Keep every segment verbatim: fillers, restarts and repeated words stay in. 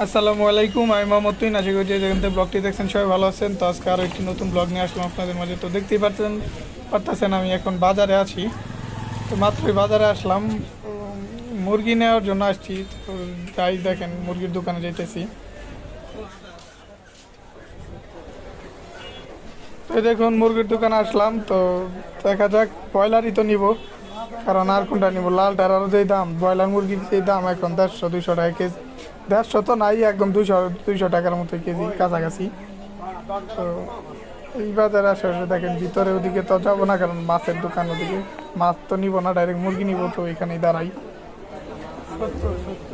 আসসালামু আলাইকুম, আমি মোহাম্মদ তুইন। আশা করি যে যেখান থেকে ব্লগটি দেখছেন সবাই ভালো আছেন। তো আজকে আরও একটি নতুন ব্লগ নিয়ে আসলাম আপনাদের মাঝে। তো দেখতেই পাচ্ছেন পারতেছেন আমি এখন বাজারে আছি। তো মাত্রই বাজারে আসলাম, মুরগি নেওয়ার জন্য আসছি। তো যাই দেখেন মুরগির দোকানে যাইতেছি। তো দেখুন মুরগির দোকানে আসলাম, তো দেখা যাক ব্রয়লারই তো নিব, কারণ আর কোনটা নিব। লালটার আরও যেই দাম, ব্রয়লার মুরগির যে দাম এখন দেড়শো দুইশো টাকা কেজি। দেড়শো তো নাই, একদম দুইশো দুইশো টাকার মতো কেজি কাছাকাছি। তো এই বাজারে আসে দেখেন ভিতরে ওদিকে তো যাবো না, কারণ মাছের দোকান ওদিকে মাছ তো নিব না, ডাইরেক্ট মুরগি নিব। তো এখানেই দাঁড়াই। সত্তর সত্তর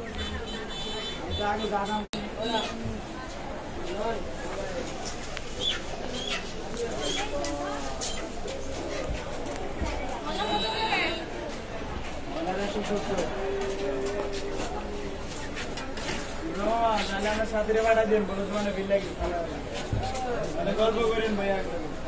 সাথে ভাড়া দেন বলো তোমার বিল লাগে মানে গল্প করেন ভাইয়া।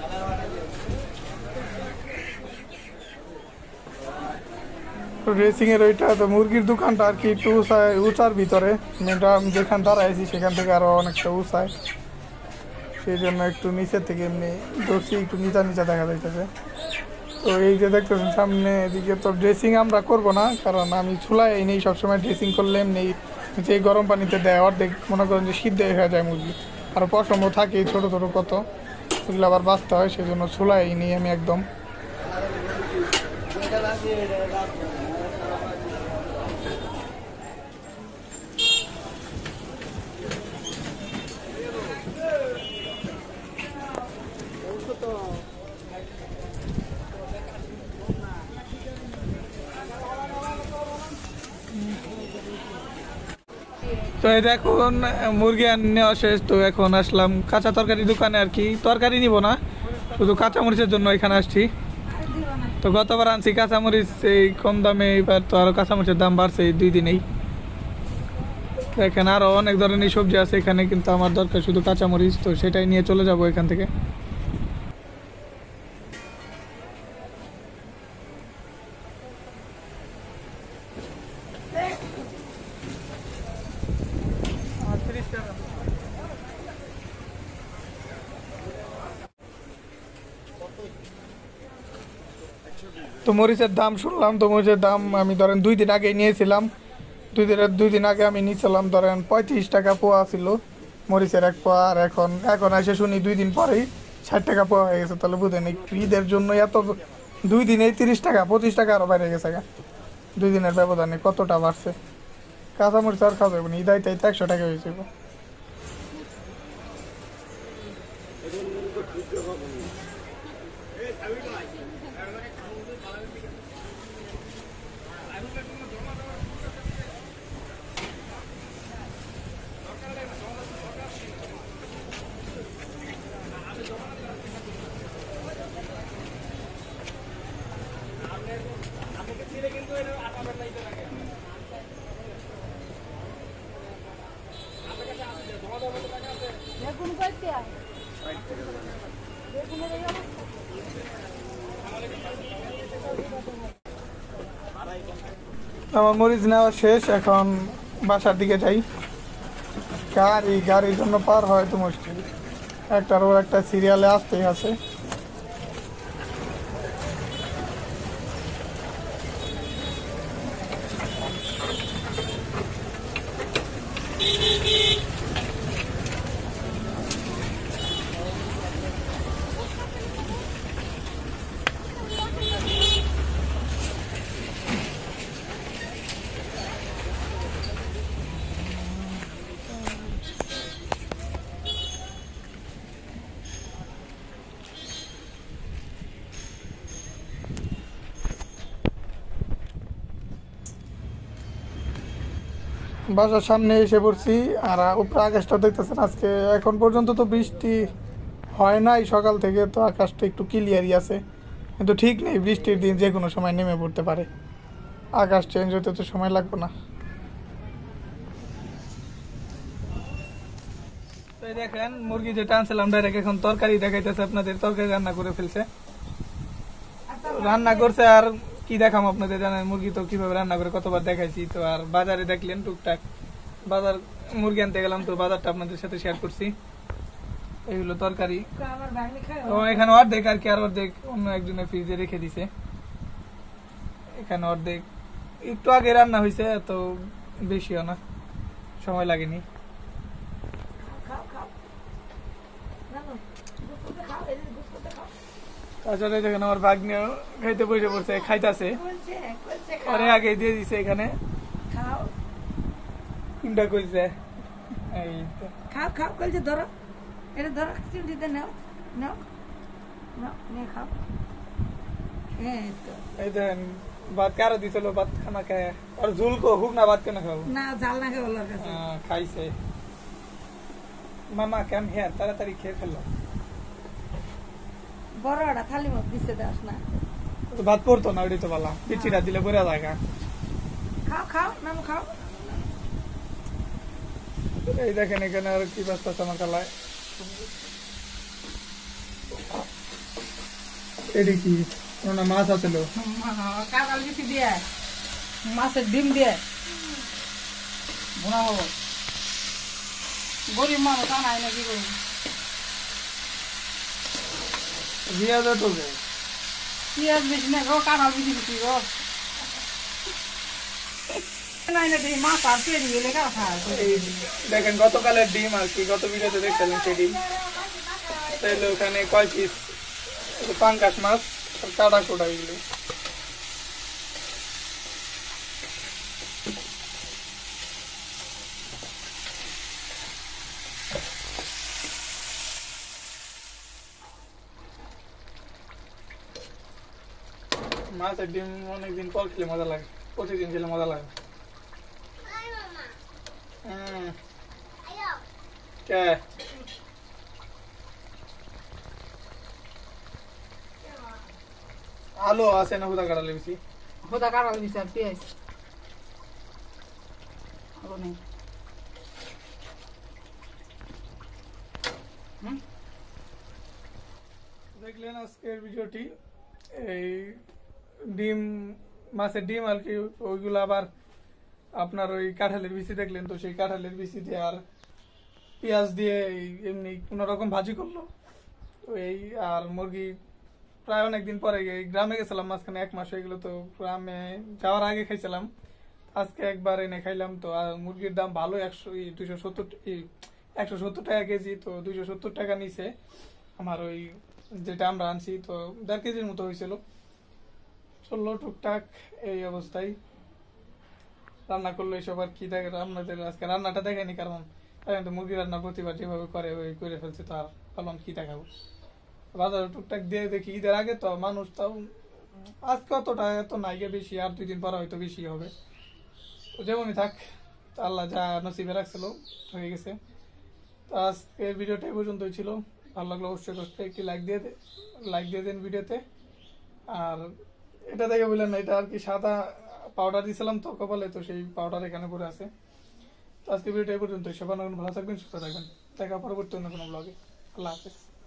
রেসিং এর ওইটা তো মুরগির দোকানটা আর কি একটু উঁচায়, উঁচার ভিতরে মেয়েটা যেখান দাঁড়াইছি সেখান থেকে আরো অনেকটা উঁচায়, সেই জন্য একটু নিচের থেকে এমনি ধরছি, একটু নিচা নিচা দেখা যাইতেছে। তো এই যে দেখতেছেন সামনে এদিকে তো ড্রেসিং আমরা করব না, কারণ আমি চুলায় এই নেই সবসময় ড্রেসিং করলে এমনি যে গরম পানিতে দেয় অর্ধেক মনে করেন যে সিদ্ধ হয়ে যায় মুরগি, আর পশমও থাকে ছোটো ছোটো কত, ওগুলো আবার বাঁচতে হয়, সেই জন্য চুলায় এই নেই আমি একদম। তো এই দেখুন মুরগি নেওয়া শেষ। তো এখন আসলাম কাঁচা তরকারি দোকানে আর কি, তরকারি নিব না, শুধু কাঁচামরিচের জন্য এখানে আসছি। তো গতবার আনছি কাঁচামরিচ এই কম দামে, এবার তো আরও কাঁচামরিচের দাম বাড়ছে এই দুই দিনেই। এখানে আরও অনেক ধরনের সবজি আছে এখানে, কিন্তু আমার দরকার শুধু কাঁচামরিচ, তো সেটাই নিয়ে চলে যাব এখান থেকে। তো মরিচের দাম শুনলাম, তো মরিচের দাম আমি ধরেন দুই দিন আগে নিয়েছিলাম, দুই দিনের দুই দিন আগে আমি নিয়েছিলাম ধরেন পঁয়ত্রিশ টাকা পোয়া ছিল মরিচের এক পোয়া, আর এখন এখন এসে শুনি দুই দিন পরেই ষাট টাকা পোয়া হয়ে গেছে। তাহলে বুঝেন এই ঈদের জন্য এত দুই দিনেই তিরিশ টাকা পঁচিশ টাকা আরও বাইরে গেছে, দুই দিনের ব্যবধানে কতটা বাড়ছে। কাঁচামরিচ আর খাওয়া যাবে না, ঈদাই তাই একশো টাকা হয়েছে। আমার মরিচ নেওয়া শেষ, এখন বাসার দিকে যাই। গাড়ি গাড়ির জন্য পার হয় তো মুশকিল, একটার ওর একটা সিরিয়ালে আসতেই আছে। বাসার সামনে এসে পড়ছি, আর উপরে আকাশটা দেখতেছেন আজকে এখন পর্যন্ত তো বৃষ্টি হয় নাই সকাল থেকে, তো আকাশটা একটু ক্লিয়ারই আছে, কিন্তু ঠিক নেই বৃষ্টির দিন যে কোনো সময় নেমে পড়তে পারে, আকাশ চেঞ্জ হতে তো সময় লাগবে না। দেখেন মুরগি যেটা আনছিলাম ডাইরেক্ট এখন তরকারি দেখাইতেছে আপনাদের, তরকারি রান্না করে ফেলছে, রান্না করছে। আর কি দেখাম আপনাদের, জানেন মুরগি তো কিভাবে রান্না করে কতবার দেখাইছি। তো আর বাজারে দেখলেন টুকটাক বাজার মুরগি আনতে গেলাম, তো বাজারটা আপনাদের সাথে শেয়ার করছি। এইগুলো তরকারি, এখানে অর্ধেক আর কি, আর অর্ধেক অন্য একজনের ফ্রিজে রেখে দিছে। এখানে অর্ধেক একটু আগে রান্না হয়েছে, এত বেশিও না, সময় লাগেনি। তাছাড়া দেখেন আমার ভাগ্নে খাইতে বসে পড়ছে, খাইতেছে, পরে আগে দিয়ে দিছে এখানে কোনটা কইছে। এই তো খাও খাও কইছে, ধরো এটা ধরো, চিমটিতে নাও নাও নাও নিয়ে খাও। এই তো এই দেখেন ভাত কারো দিছিল, ভাত খানা খায় আর ঝুল কো হুক না, ভাত কেন খাবো না, জাল না খেয়ে ওর কাছে খাইছে। মামা কেম হেয়ার তাড়াতাড়ি খেয়ে ফেললো। বড়টা থালি মত দিছে, দাস না তো ভাত পড়তো না, ওইটাই তো বললাম, পিছিটা দিলে পরে জায়গা। খাও খাও নাম খাও। এই দেখেন এখানে আর কি ব্যস্ত আমার কালায়। এটি কি না মাছ আছে, কাঁকাল বিচি দিয়ে মাছের ডিম দিয়ে ভুনা হবো। গরিব মানুষ আনাই না, কি করি পেঁয়াজ ঢুকে, পেঁয়াজ বেশি না গো, কাঁকাল বিচি বেশি গো। দেখেন গতকালের ডিম আর কি, গত ভিডিওতে দেখছিলেন সেই ডিম। তাইলে ওখানে কয় পিস পাঙ্কাশ মাছ আর কাটা কোটা এগুলো। মাছের ডিম অনেকদিন পর খেলে মজা লাগে, প্রতিদিন খেলে মজা লাগে। কে আলু আছে না হুদা কাটালে বেশি? হুদা কাটালে বেশি আর পেঁয়াজ আলু নেই। দেখলেন আজকের ভিডিওটি, এই ডিম মাছের ডিম আর কি, ওইগুলো আবার আপনার ওই কাঁঠালের বিচি দেখলেন, তো সেই কাঁঠালের বিচি দিয়ে আর পেঁয়াজ দিয়ে এমনি কোন রকম ভাজি করলো। তো এই আর মুরগি প্রায় অনেকদিন পরে গ্রামে গেছিলাম, মাঝখানে এক মাস হয়ে গেলো, তো গ্রামে যাওয়ার আগে খাইছিলাম, আজকে একবার এনে খাইলাম। তো আর মুরগির দাম ভালো, একশো দুইশো সত্তর একশো সত্তর টাকা কেজি, তো দুইশো সত্তর টাকা নিছে আমার ওই যেটা আমরা আনছি, তো দেড় কেজির মতো হয়েছিল। চললো টুকটাক এই অবস্থায়। রান্না করলো এইসব আর কি দেখে, আপনাদের আজকে রান্নাটা দেখেনি, কারণ তো মুরগি রান্না প্রতিবার যেভাবে করে ওই করে ফেলছে, তো আর ভাবলাম কি দেখাবো। বাজারে টুকটাক দিয়ে দেখি, ঈদের আগে তো মানুষ তাও আজকে অতটা এত নাই গিয়ে, বেশি আর দুই দিন পরে হয়তো বেশি হবে। তো যেমনই থাক, আল্লাহ যা নসিবে রাখছিল হয়ে গেছে। তো আজকের ভিডিওটা এই পর্যন্তই ছিল। ভালো লাগলো অবশ্যই করতে একটি লাইক দিয়ে লাইক দিয়ে দেন ভিডিওতে। আর এটা দেখে বললেন না, এটা আর কি সাদা পাউডার দিয়েছিলাম তো কপালে, তো সেই পাউডার এখানে করে আছে। তো আজকে ভিডিওটা এই পর্যন্তই। সবাই ভালো থাকবেন, সুস্থ থাকবেন, দেখা পরবর্তী অন্য কোনো ব্লগে। আল্লাহ হাফেজ।